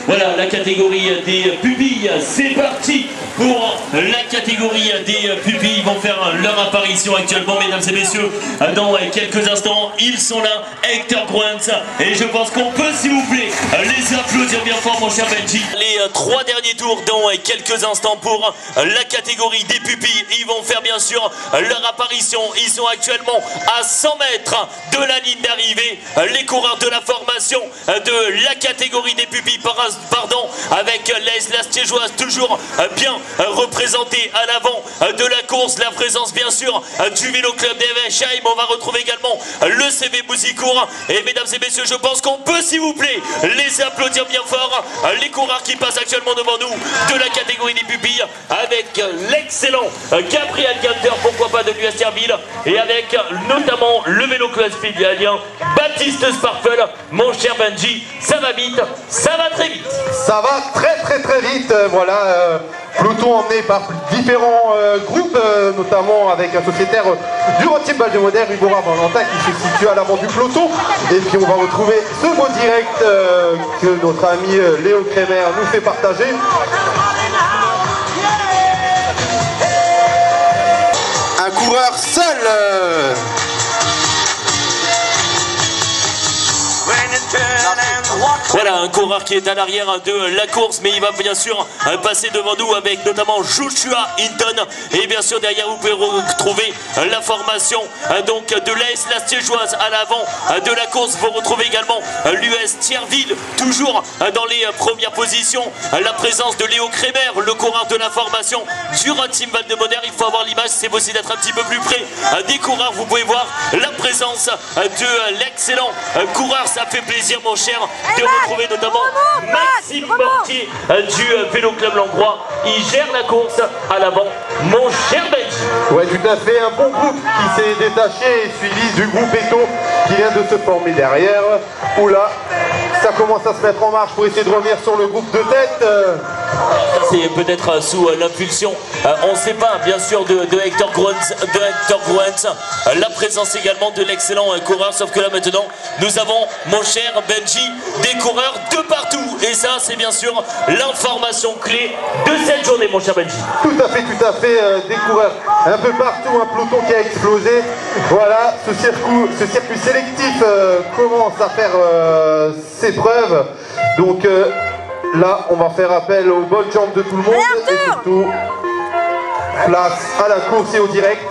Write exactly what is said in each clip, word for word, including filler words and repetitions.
Voilà, la catégorie des pupilles, c'est parti pour la catégorie des pupilles. Ils vont faire leur apparition actuellement, mesdames et messieurs, dans quelques instants. Ils sont là, Hector Gruens, et je pense qu'on peut, s'il vous plaît, les applaudir bien fort, mon cher Benji. Les trois derniers tours dans quelques instants pour la catégorie des pupilles. Ils vont faire bien sûr leur apparition. Ils sont actuellement à cent mètres de la ligne d'arrivée. Les coureurs de la formation de la catégorie des pupilles, pardon, avec l'A S Lastiégeoise toujours bien représentée à l'avant de la course. La présence bien sûr du vélo club d'Evesheim. On va retrouver également le C V Bouzicourt. Et mesdames et messieurs, je pense qu'on peut, s'il vous plaît, les applaudir bien fort. Les coureurs qui passent actuellement devant nous de la catégorie des pupilles, avec l'excellent Gabriel Gunter, pourquoi pas de l'U S Thierville, et avec notamment le vélo club spécialien Baptiste Sparfel. Mon cher Benji, ça va vite, ça va très vite. Ça va très très très vite, euh, voilà, euh, peloton emmené par différents euh, groupes, euh, notamment avec un sociétaire euh, du Road-Team Val-de-Modère, Ubora Valentin, qui se situe à l'avant du peloton. Et puis on va retrouver ce beau direct euh, que notre ami euh, Léo Crémer nous fait partager. Un coureur seul euh... Voilà, un coureur qui est à l'arrière de la course, mais il va bien sûr passer devant nous avec notamment Joshua Hinton. Et bien sûr derrière vous pouvez retrouver la formation donc de l'A S Lastiégeoise à l'avant de la course. Vous retrouvez également l'U S Thierville toujours dans les premières positions. La présence de Léo Crémer, le coureur de la formation du Road-Team Val-de-Modère. Il faut avoir l'image, c'est possible d'être un petit peu plus près des coureurs. Vous pouvez voir la présence de l'excellent coureur. Ça fait plaisir, mon cher, de retrouver notamment Maxime Mortier du Vélo Club Langrois. Il gère la course à l'avant, mon cher Benji. Ouais, tout à fait, un bon groupe qui s'est détaché et suivi du groupe Eto qui vient de se former derrière. Oula, ça commence à se mettre en marche pour essayer de revenir sur le groupe de tête. C'est peut-être sous l'impulsion, on ne sait pas, bien sûr, de, de Hector Gruens, de Hector Gruens. La présence également de l'excellent coureur, sauf que là maintenant, nous avons, mon cher Benji, des coureurs de partout. Et ça, c'est bien sûr l'information clé de cette journée, mon cher Benji. Tout à fait, tout à fait, euh, des coureurs un peu partout, un peloton qui a explosé. Voilà, ce circuit, ce circuit sélectif euh, commence à faire euh, ses preuves. Donc euh, là, on va faire appel aux bonnes jambes de tout le monde. Et surtout, place à la course et au direct.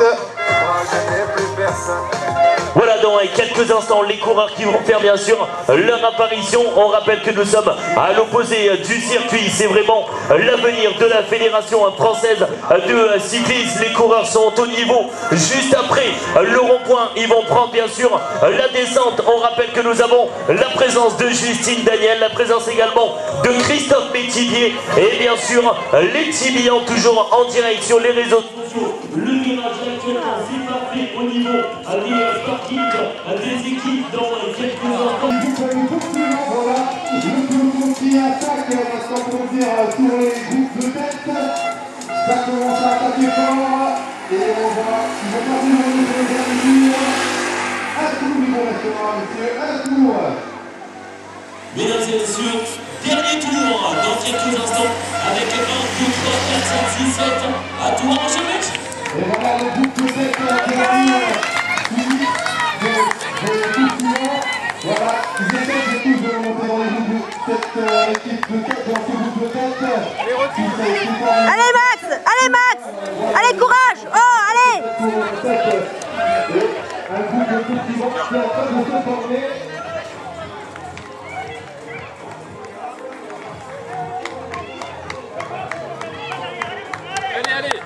Voilà, dans quelques instants, les coureurs qui vont faire bien sûr leur apparition. On rappelle que nous sommes à l'opposé du circuit. C'est vraiment l'avenir de la Fédération française de cyclisme. Les coureurs sont au niveau juste après le rond-point. Ils vont prendre bien sûr la descente. On rappelle que nous avons la présence de Justine Daniel, la présence également de Christophe Métivier et bien sûr les Tibillans toujours en direct sur les réseaux sociaux. Le virage actuellement, c'est parfait au niveau des parkings, des équipes dans quelques instants. Voilà, le peloton qui attaque, parce qu'on peut dire sur les groupes de tête. Ça commence à attaquer fort. Et on va, ils vont passer au niveau de la mesure. Un tour, il vous restera, monsieur, un tour. Mesdames et messieurs, dernier tour dans quelques instants avec un, deux, trois, quatre, cinq, six, sept. À toi, mon cher mec. Et voilà le groupe de tête qui a suivi de tout suivant. Voilà, ils essaient tous de monter dans les groupes de cette équipe de tête, dans ce groupe de tête. Allez Max, allez Max, allez courage, oh allez. Un groupe de tout suivant qui est en train de se former. Allez, allez.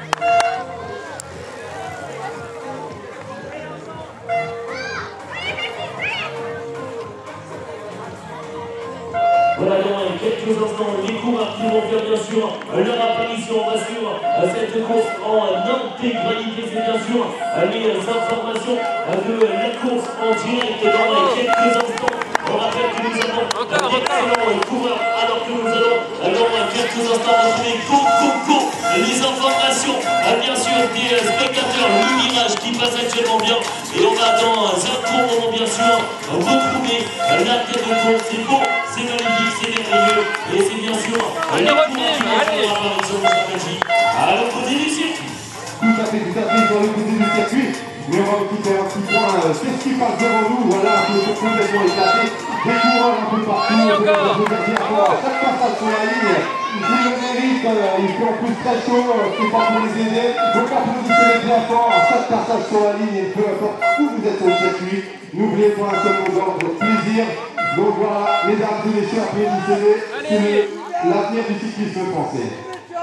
Voilà, dans quelques instants, les coureurs qui vont faire bien sûr leur apparition. On va suivre cette course en intégralité. C'est bien sûr les informations de la course en direct dans quelques instants. On rappelle que nous avons d'excellents coureurs alors que nous allons dans quelques instants retrouver go, go, go les informations bien sûr des spectateurs, le virage qui passe actuellement bien. Et on va dans un court moment bien sûr retrouver la tête de course. C'est beau, c'est magnifique, c'est merveilleux. Et c'est bien sûr les coureurs qui vont faire leur apparition de la magie à l'autre côté du circuit. Tout à fait, tout à fait, sur le côté du circuit. Mais on va aussi faire un petit point. Euh, Qu'est-ce qui passe devant nous? Voilà, un peu complètement éclaté. Des coureurs un peu partout. Allez, encore. Chaque passage sur la ligne, ils le méritent. Euh, il fait en plus très chaud. Euh, c'est pas pour les aider. Donc applaudissez-les bien fort. Chaque passage sur la ligne, et peu importe où vous êtes au circuit, n'oubliez pas un seul mot d'ordre, plaisir. Donc voilà, mesdames et messieurs, applaudissez-les. C'est l'avenir du cyclisme français.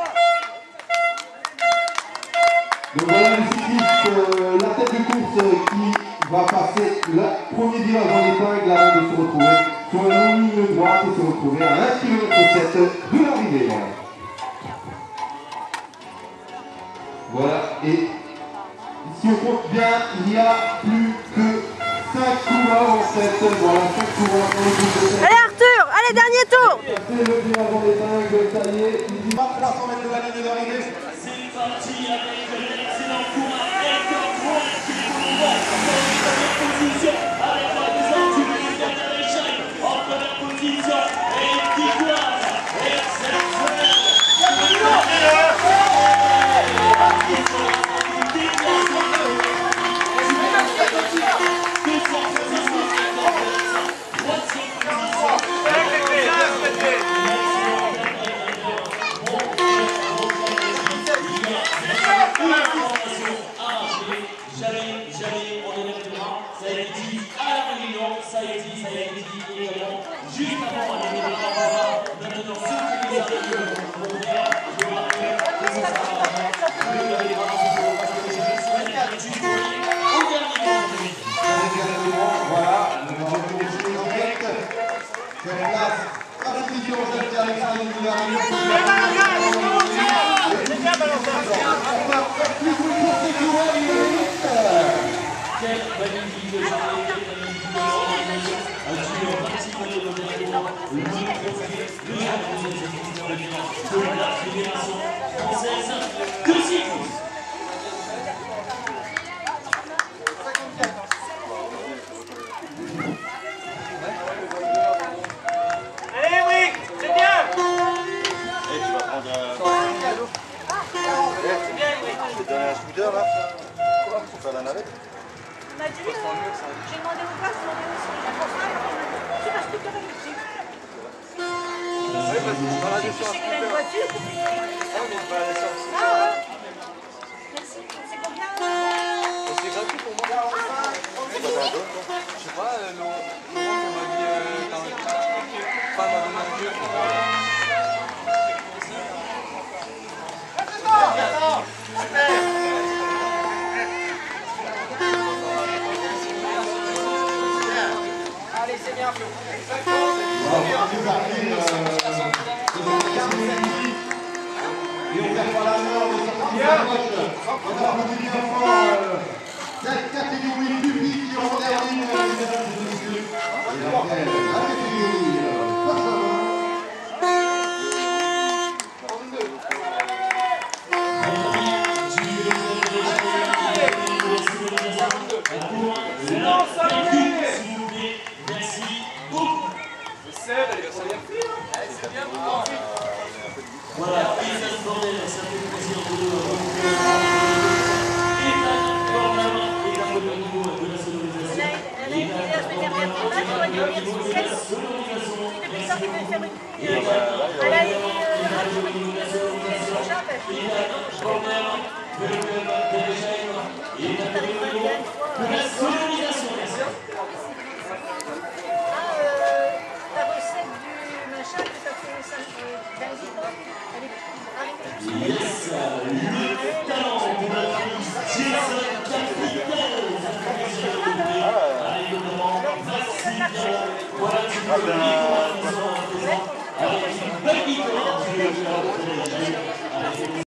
Donc voilà les cyclistes, euh, la tête de course euh, qui va passer le premier virage en épingle avant de se retrouver sur une longue ligne droite et se retrouver à un kilomètre sept de l'arrivée. Voilà, et si on compte bien, il n'y a plus que cinq coureurs en fait. Voilà, cinq coureurs dans le groupe de tête. Allez Arthur, allez dernier tour. C'est le virage en épingle, ça y est, il dit trois cents mètres de la ligne d'arrivée. C'est parti avec l'excellent coureur Hector Croix qui est pour moi en première position avec la présence du ministère de l'échec en première position et qui coiffe exceptionnel. Jamais, jamais on ne reviendra. Ça a été dit à la réunion, ça a été dit, ça a été dit également juste avant la réunion. Maintenant, ceux qui nous arrivent vont faire le rappel de ce soir. Le débat, parce que j'ai une semaine à l'étudier au dernier moment. Voilà, nous avons commencé en direct. Sur place, la position de Alexandre Quelle magnifique journée, quelle magnifique organisation. Un duo particulier de l'événement, le trophée, le trophée de la Fédération française de cyclisme. Allez, oui, c'est bien. Et tu vas prendre un... C'est bien, oui. Je vais te donner un scooter là pour faire la navette. On m'a dit, euh, j'ai demandé au gars, j'ai demandé aussi. C'est parce que tu avais électrique. Oui, parce que tu vas la Je sais qu'il a une voiture. Ah, mais je vais aller ça aussi. Ah ouais. Merci. C'est combien? C'est gratuit pour moi. C'est quoi t'as un don, toi? Je sais pas, euh, Laurent m'a dit euh, t'as un femme m'a donné un jeu. Allez, c'est bien, Flo. Et on perd pas la main, on est sorti de la poche. On a applaudi les enfants. Cette catégorie publique qui en termine, mesdames et messieurs. Et après, la catégorie face à main. Merci beaucoup. Voilà, et ça se bordel, ça fait plaisir de retrouver et Ethan Corner est un peu au niveau de la sonorisation. Elle a une idée la semaine dernière. On va dire de la sonorisation. depuis ça qu'il veut faire une petite. Elle a une Ethan Corner de l'école de l'échec est un peu au niveau de la sonorisation. La recette du machin que ça fait ça d'un gitan, elle est Yes, le talent de notre ami Jason Capitaine. Allez, notamment, merci. Voilà, tu peux le vivre avec une belle guitare.